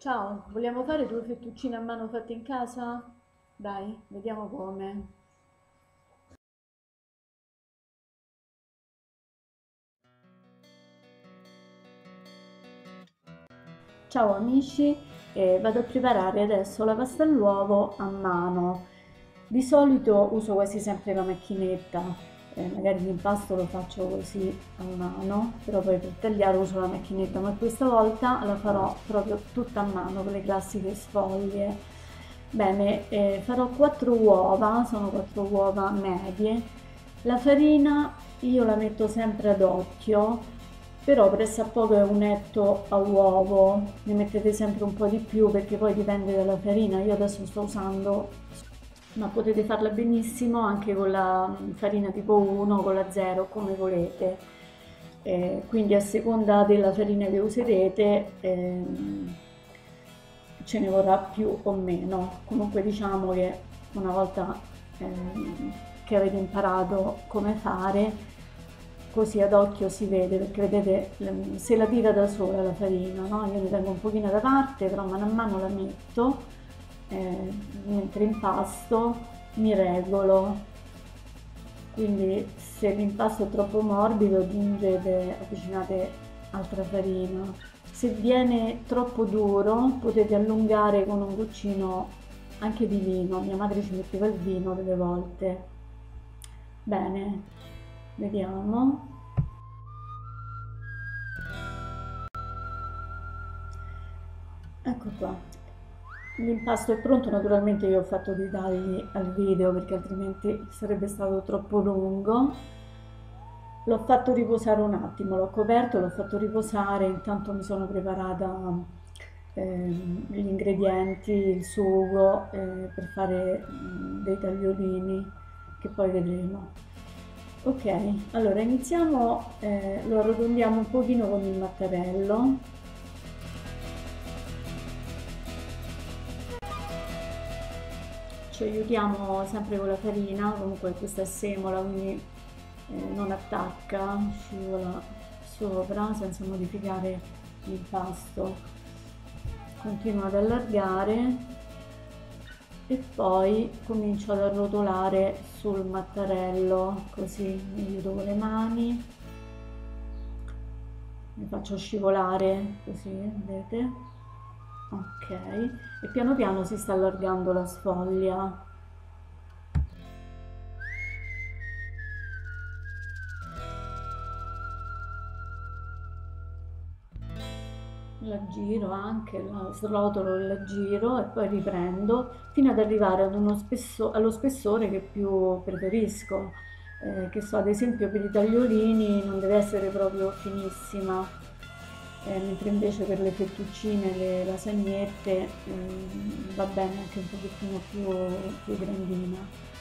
Ciao, vogliamo fare due fettuccine a mano fatte in casa? Dai, vediamo come. Ciao amici, vado a preparare adesso la pasta all'uovo a mano. Di solito uso quasi sempre la macchinetta, magari l'impasto lo faccio così a mano, però poi per tagliare uso la macchinetta, ma questa volta la farò proprio tutta a mano con le classiche sfoglie. Bene, farò 4 uova, sono 4 uova medie. La farina io la metto sempre ad occhio, però pressappoco è un etto a uovo, ne mettete sempre un po' di più perché poi dipende dalla farina. Io adesso sto usando, ma potete farla benissimo anche con la farina tipo 1, con la 0, come volete. Quindi a seconda della farina che userete ce ne vorrà più o meno. Comunque diciamo che una volta che avete imparato come fare, così ad occhio si vede, perché vedete se la tira da sola la farina, no? Io ne tengo un pochino da parte, però mano a mano la metto, mentre impasto mi regolo. Quindi se l'impasto è troppo morbido aggiungete, avvicinate altra farina. Se viene troppo duro potete allungare con un goccino anche di vino. Mia madre ci metteva il vino delle volte. Bene, vediamo. Ecco qua. L'impasto è pronto, naturalmente io ho fatto dei tagli al video perché altrimenti sarebbe stato troppo lungo. L'ho fatto riposare un attimo, l'ho coperto, l'ho fatto riposare, intanto mi sono preparata gli ingredienti, il sugo per fare dei tagliolini che poi vedremo. Ok, allora iniziamo, lo arrotondiamo un pochino con il mattarello. Ci aiutiamo sempre con la farina, comunque questa è semola, quindi non attacca, scivola sopra senza modificare l'impasto. Continuo ad allargare e poi comincio ad arrotolare sul mattarello, così mi aiuto con le mani, mi faccio scivolare così, vedete? Ok, e piano piano si sta allargando la sfoglia. La giro anche, la srotolo e la giro e poi riprendo fino ad arrivare allo spessore che più preferisco. Che so, ad esempio per i tagliolini non deve essere proprio finissima, mentre invece per le fettuccine, le lasagnette va bene anche un pochettino più grandina.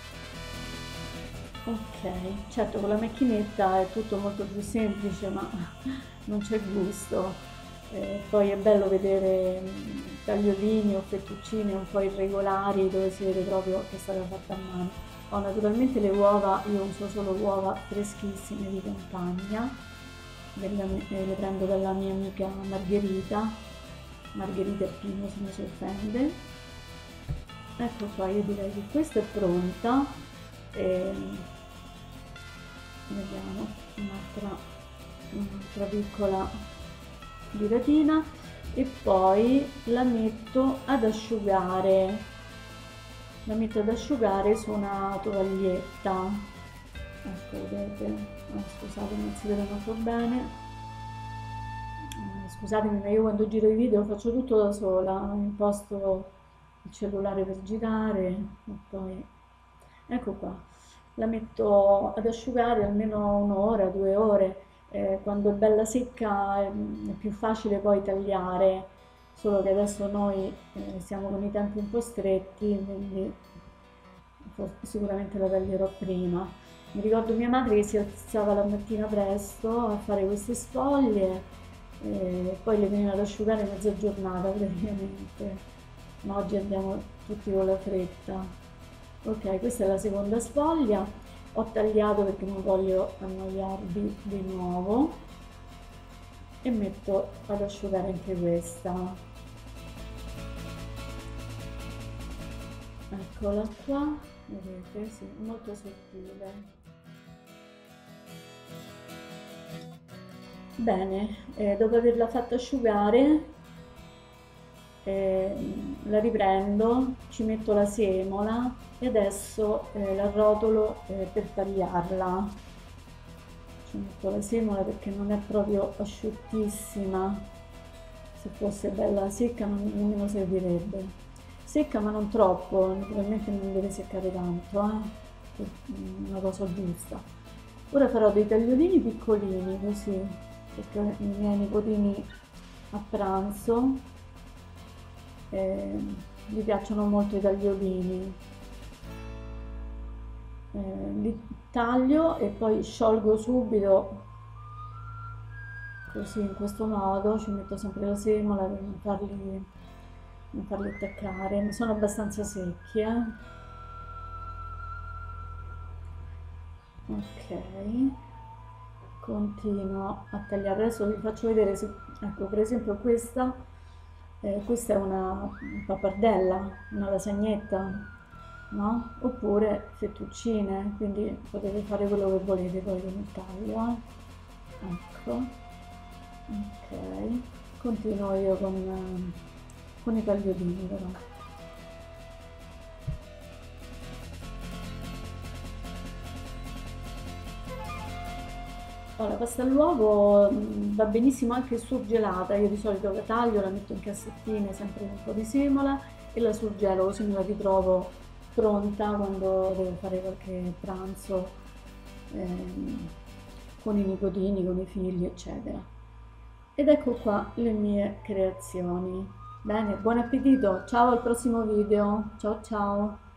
Ok, certo con la macchinetta è tutto molto più semplice, ma non c'è gusto. Poi è bello vedere tagliolini o fettuccine un po' irregolari dove si vede proprio che è stata fatta a mano. Naturalmente le uova, io uso solo uova freschissime di campagna, le prendo dalla mia amica Margherita, Margherita è Pino se non si offende. Ecco qua, io direi che questa è pronta. Vediamo un'altra piccola giratina e poi la metto ad asciugare su una tovaglietta. Ecco, vedete, scusate, non si vede molto bene. Scusatemi, ma io quando giro i video faccio tutto da sola, imposto il cellulare per girare e poi ecco qua, la metto ad asciugare almeno un'ora, 2 ore. Quando è bella secca è più facile poi tagliare, solo che adesso noi siamo con i tempi un po' stretti, quindi sicuramente la taglierò prima. Mi ricordo mia madre che si alzava la mattina presto a fare queste sfoglie e poi le veniva ad asciugare mezza giornata praticamente. Ma oggi andiamo tutti con la fretta. Ok, questa è la seconda sfoglia. Ho tagliato perché non voglio annoiarvi di nuovo e metto ad asciugare anche questa. Eccola qua, vedete, sì, molto sottile. Bene, dopo averla fatta asciugare, la riprendo, ci metto la semola e adesso la rotolo per tagliarla. Ci metto la semola perché non è proprio asciuttissima. Se fosse bella secca nemmeno servirebbe. Secca ma non troppo, naturalmente non deve seccare tanto, una cosa giusta. Ora farò dei tagliolini piccolini così, perché i miei nipotini a pranzo gli piacciono molto i tagliolini. Li taglio e poi sciolgo subito, così in questo modo ci metto sempre la semola per non farli attaccare. Sono abbastanza secchi, ok, continuo a tagliare. Adesso vi faccio vedere se, ecco, per esempio questa è una pappardella, una lasagnetta, no? Oppure fettuccine, quindi potete fare quello che volete poi con il taglio, ecco, ok, continuo io con i tagliolini però. La pasta all'uovo va benissimo anche surgelata, io di solito la taglio, la metto in cassettine sempre con un po' di semola e la surgelo così me la ritrovo pronta quando devo fare qualche pranzo ehm, con i nipotini, con i figli, eccetera. Ed ecco qua le mie creazioni. Bene, buon appetito, ciao al prossimo video, ciao ciao!